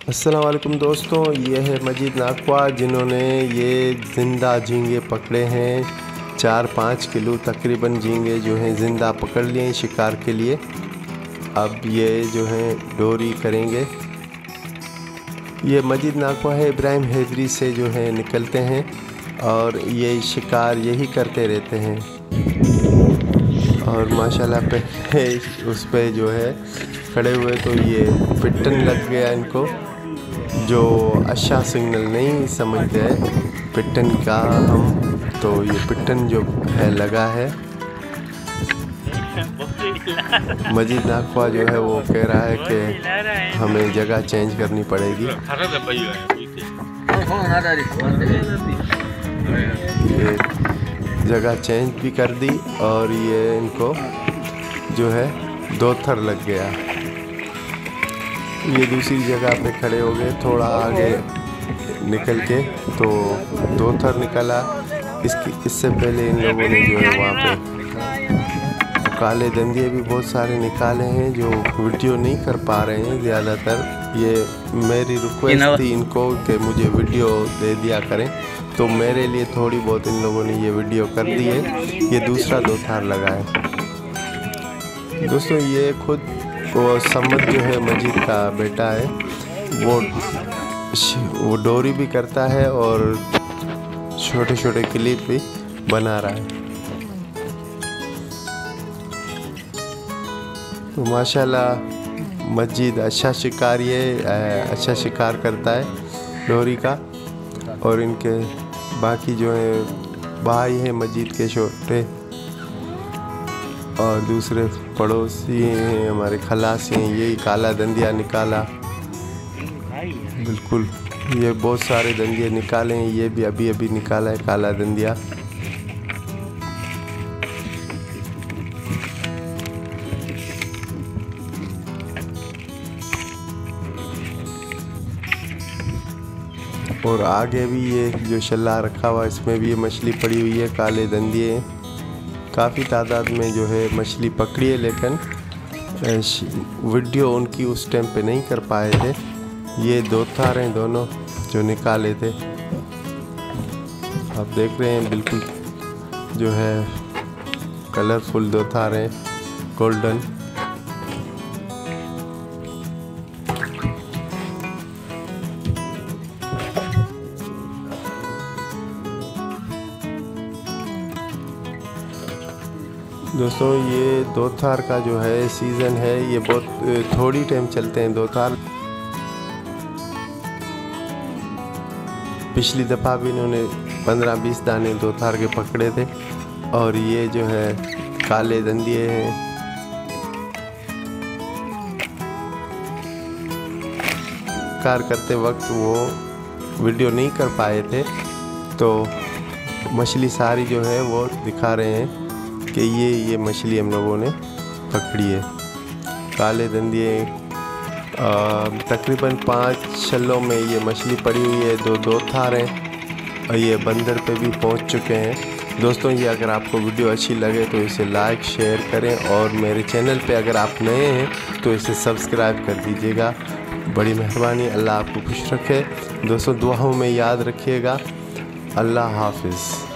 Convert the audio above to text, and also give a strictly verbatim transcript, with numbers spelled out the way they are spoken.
अस्सलाम वालेकुम दोस्तों, ये है मजीद नाकवा जिन्होंने ये ज़िंदा झींगे पकड़े हैं। चार पाँच किलो तकरीबन झींगे जो हैं ज़िंदा पकड़ लिए हैं शिकार के लिए। अब ये जो हैं डोरी करेंगे। ये मजीद नाकवा है, इब्राहिम हैदरी से जो है निकलते हैं और ये शिकार यही करते रहते हैं। और माशाल्लाह पे उस पे जो है खड़े हुए तो ये पिटन लग गया इनको, जो अच्छा सिग्नल नहीं समझते हैं पिटन का हम, तो ये पिटन जो है लगा है। मजीद नाकवा जो है वो कह रहा है कि हमें जगह चेंज करनी पड़ेगी। ये जगह चेंज भी कर दी और ये इनको जो है दो थर लग गया। ये दूसरी जगह पे खड़े हो गए, थोड़ा आगे निकल के तो दो थर निकला। इसकी इससे पहले इन लोगों ने जो है वहाँ पे काले दंदिये भी बहुत सारे निकाले हैं जो वीडियो नहीं कर पा रहे हैं ज़्यादातर। ये मेरी रिक्वेस्ट थी इनको कि मुझे वीडियो दे दिया करें, तो मेरे लिए थोड़ी बहुत इन लोगों ने ये वीडियो कर दी है। ये दूसरा दो थार लगा है दोस्तों। ये खुद वो समद जो है मजीद का बेटा है, वो वो डोरी भी करता है और छोटे छोटे क्लिप भी बना रहा है। तो माशाल्लाह मजीद अच्छा शिकारी है, अच्छा शिकार करता है डोरी का। और इनके बाकी जो है भाई हैं मजीद के छोटे और दूसरे पड़ोसी हैं हमारे खलासी हैं। यही काला दंदिया निकाला, बिल्कुल ये बहुत सारे दंदिये निकाले हैं। ये भी अभी अभी निकाला है काला दंदिया। और आगे भी ये जो शल्ला रखा हुआ इसमें भी ये मछली पड़ी हुई है, काले दंदिये हैं। काफ़ी तादाद में जो है मछली पकड़ी है, लेकिन वीडियो उनकी उस टाइम पे नहीं कर पाए थे। ये दो थार हैं दोनों जो निकाले थे, आप देख रहे हैं बिल्कुल जो है कलरफुल दो थार हैं, गोल्डन। दोस्तों ये दो थार का जो है सीज़न है, ये बहुत थोड़ी टाइम चलते हैं दो थार। पिछली दफ़ा भी इन्होंने पंद्रह बीस दाने दो थार के पकड़े थे। और ये जो है काले दंदिये हैं। कार करते वक्त वो वीडियो नहीं कर पाए थे, तो मछली सारी जो है वो दिखा रहे हैं कि ये ये मछली हम लोगों ने पकड़ी है, काले दंदिये। तकरीबन पाँच शल्लों में ये मछली पड़ी हुई है, दो दो थार हैं और ये बंदर पे भी पहुंच चुके हैं। दोस्तों ये अगर आपको वीडियो अच्छी लगे तो इसे लाइक शेयर करें, और मेरे चैनल पे अगर आप नए हैं तो इसे सब्सक्राइब कर दीजिएगा, बड़ी मेहरबानी। अल्लाह आपको खुश रखे दोस्तों, दुआओं में याद रखिएगा। अल्लाह हाफिज़।